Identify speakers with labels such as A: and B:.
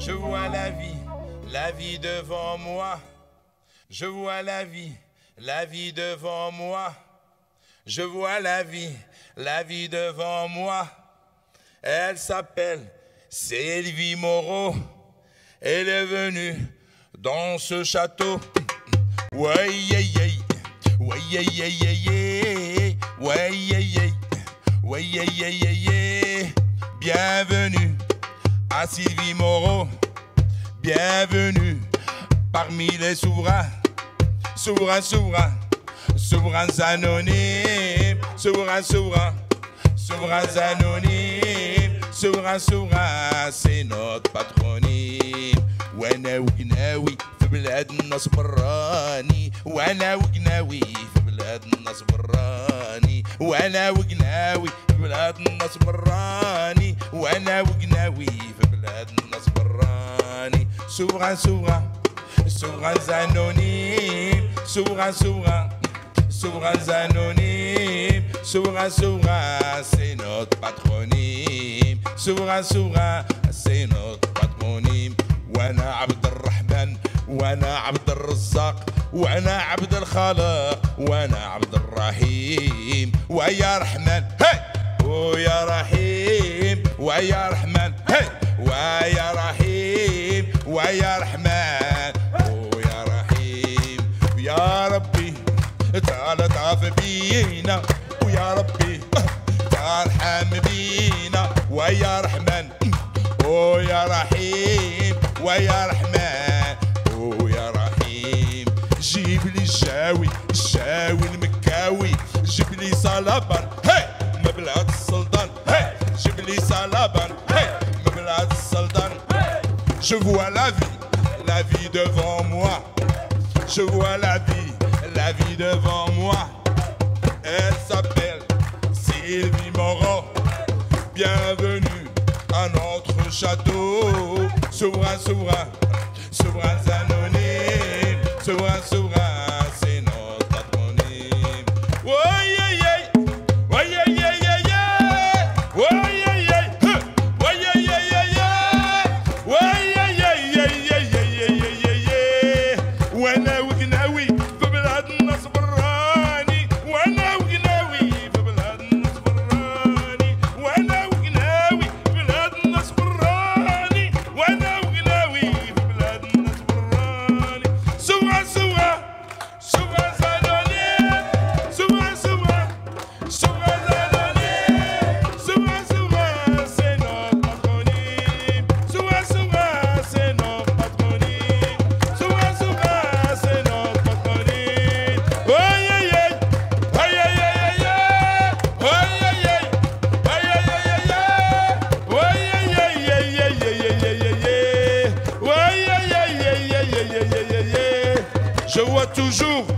A: Je vois la vie devant moi. Je vois la vie devant moi. Je vois la vie devant moi. Elle s'appelle Sylvie Moreau. Elle est venue dans ce château. Ouais, yeah, yeah. Ouais, yeah, yeah, yeah, yeah. Ouais, yeah, yeah. Ouais, yeah, yeah, yeah, yeah. Bienvenue à Sylvie Moreau. Bienvenue parmi les souverains. Souverains, souverains. Souverains anonymes. Souverains, souverains. Souverains anonymes. Souverains, souverains. C'est notre patronyme. وانا وقناوي في بلاد النصب الراني. وانا وقناوي في بلاد النصب الراني. وانا وقناوي في بلاد النصب الراني. وانا وقناوي في بلاد النصب الراني. Souverain, souverain, souverains anonymes. Souverain, souverain, souverains anonymes. Souverain, souverain, c'est notre patronyme. Souverain, souverain, c'est notre patronyme. وانا عبد الرحمن وانا عبد الرزاق وانا عبد الخالق وانا عبد الرحيم. ويا رحمن هي ويا رحيم. ويا رحمن هي ويا رحيم. ويا رحمن ويا رحيم. يا ربي تعال تعاف بينا. ويا ربي تعال ارحم بينا. ويا رحمن ويا رحيم. ويا رحمن ويا رحيم. جيب لي الشاوي الشاوي المكاوي. جيب لي صلابان هي من بلاد السلطان. هي جيب لي صلابان هي من بلاد السلطان. Je vois la vie devant moi. Je vois la vie devant moi. Elle s'appelle Sylvie Moreau. Bienvenue à notre château. Souverain, souverain, souverains anonymes. Souverain, souverain, c'est notre patronyme. Oh yeah yeah, oh yeah yeah yeah yeah, oh yeah yeah, oh yeah yeah yeah yeah, oh yeah yeah yeah yeah yeah yeah yeah yeah. وانا وقناوي في بلاد النصب الراني. وانا وقناوي في بلاد النصب الراني. وانا وقناوي في بلاد النصب الراني. وانا وقناوي في بلاد النصب الراني. سوا سوا سوا زانوني. سوا سوا سوا زانوني. سوا سوا c'est notre patronyme. Sوا سوا c'est notre patronyme. Sوا سوا c'est notre patronyme. Oh yeah yeah, oh yeah yeah yeah yeah, oh yeah yeah, oh yeah yeah yeah yeah, oh yeah yeah yeah yeah yeah yeah yeah yeah, oh yeah yeah yeah yeah yeah yeah yeah yeah. Je vois toujours